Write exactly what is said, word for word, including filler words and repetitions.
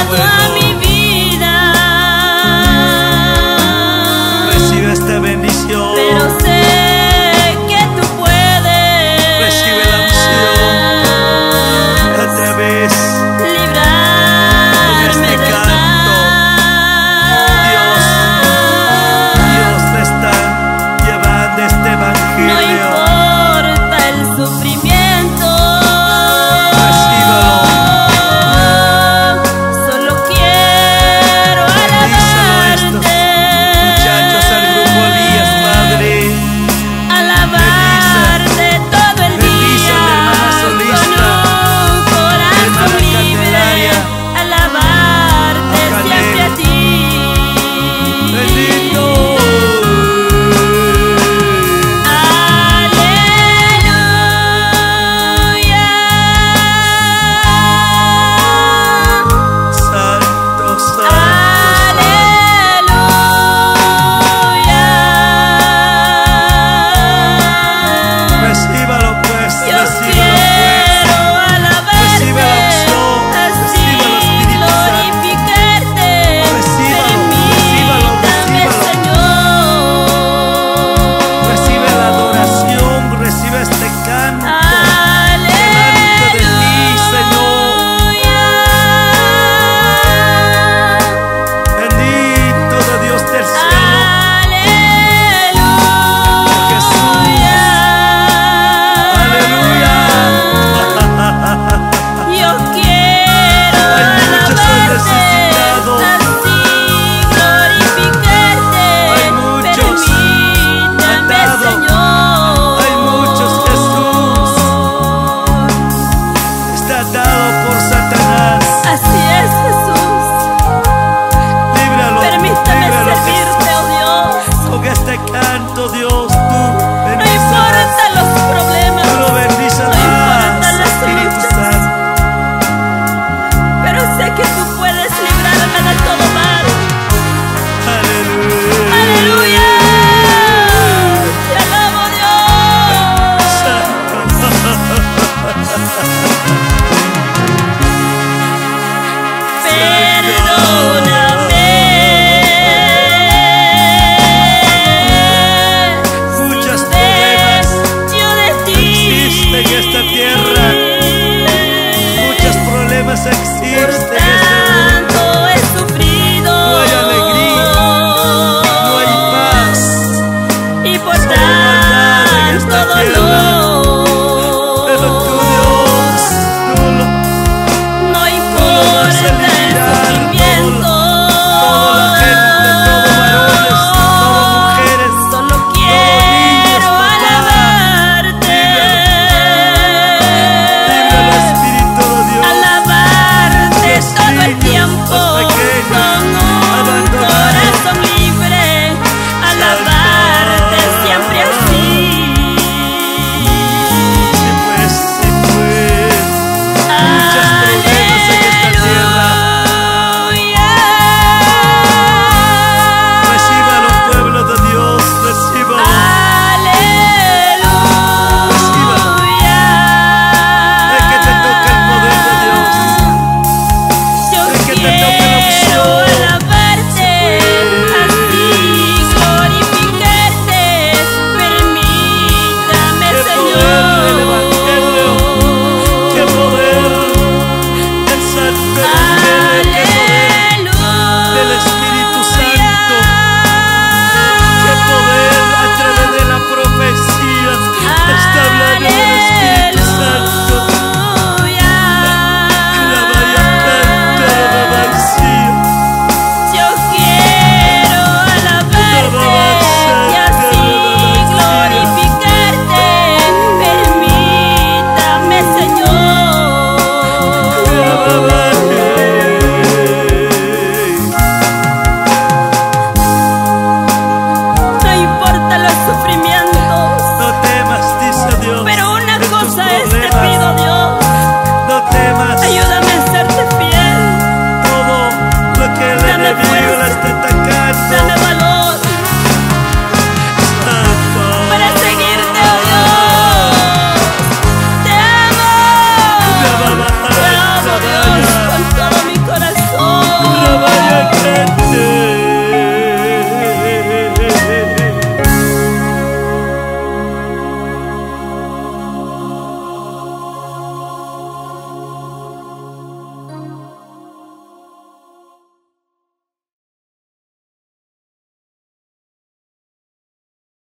bueno. a mi vida. Recibe esta bendición. Pero sé que tú puedes. Recibe la unción. Otra vez. Librarme Con este del canto. Dios, Dios te está llevando este No evangelio. importa el sufrimiento. Recíbalo. Solo quiero Díselo a estos alabarte. muchachos al grupo Elías, Padre. Alabarte todo el Bendice a día mi hermana solista, con un corazón hermana libre. Candelaria, Alabarte a Janet. siempre a ti. Bendito. Aleluya. Santo, santo, Aleluya. recíbalo pues, Yo recíbalo pues. quiero alabarte, Recibe la unción, así recibe el Espíritu Santo. glorificarte. Recíbalo, recíbalo, Permítame, recíbalo. Señor. Recibe la adoración, recibe este canto. Delante de ti, Aleluya. Bendito de Dios del cielo. Aleluya. Yo quiero Hay muchos alabarte, necesitados. así glorificarte. Hay muchos Permítame, atados. Señor. Hay muchos, Jesús. Está atado por Satanás. Así es, Jesús. Líbralo, Permítame líbralo, servirte, oh Dios. Jesús. Con este canto, Dios, tú No bendice más. importa los problemas, Tú lo bendice no más, importa las Espíritu luchas, Santo. pero sé que tú puedes librarme de todo mal. Aleluya. Aleluya. Te alabo, Dios. Perdóname. Muchos Si problemas yo de ti. existen en esta tierra. Muchos problemas Por existen en este mundo. tanto he sufrido. No hay alegría, no hay paz. Y por Solo maldad en tanto esta tierra. dolor. Pero tú, Dios, tú lo, No tú lo vas a importa el eliminar. sufrimiento. Toda la gente, todos varones, todas mujeres, Solo niños, quiero papá. alabarte. Líbralo, Espíritu de Dios. Alabarte Los todo el niños, tiempo los pequeños, con un abandonados. corazón libre. Alabarte siempre así. Sí, pues, sí, pues. Muchos problemas en esta tierra. Recíbalo, pueblo de Dios, recíbalo. Es que te toca el poder de Dios. Es que te toca